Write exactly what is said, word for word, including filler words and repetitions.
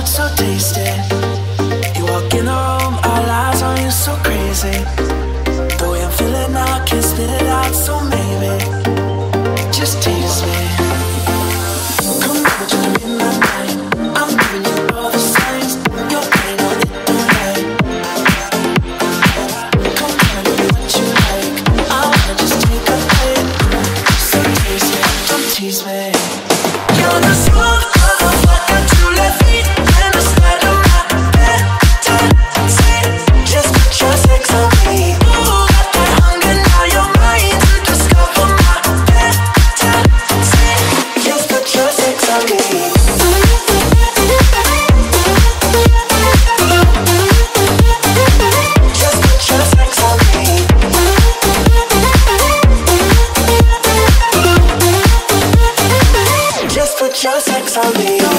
food so tasty. You walk in the room, all eyes on you so crazy. The way I'm feeling now, I can't spit it out, so maybe just tease me. Come over, just read my mind. I'm giving you all the signs. You're playing on it tonight. Come on, give me what you like. I wanna just take a bite. So tease me, don't tease me. You're the smooth motherfucker to let feet and the slide of my bed. Say, just put your sex on me. Ooh, got that hunger, now you're mine to discover my bed. Say, just put your sex on me. Just put your sex on me. Just put your sex on me.